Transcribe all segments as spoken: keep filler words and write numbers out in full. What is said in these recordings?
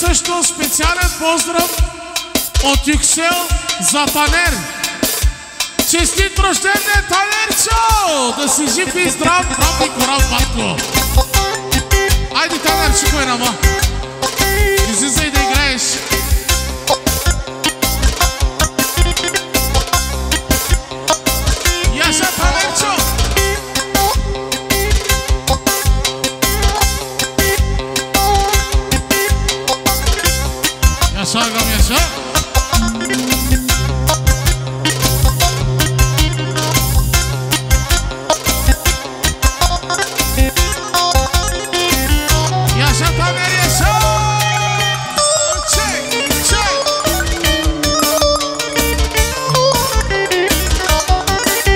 също специален поздрав от Юксел за Танер. Честит рожден ден, Танерчо! Да си жив и здрав, брат и корал, батко! Айде, Танерчико е нама! Излизай да играеш! Яша, Танерчо! Яша, гам, Яша!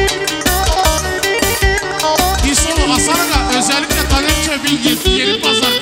Özellikle Tanerçe Bilgi yeni pazar.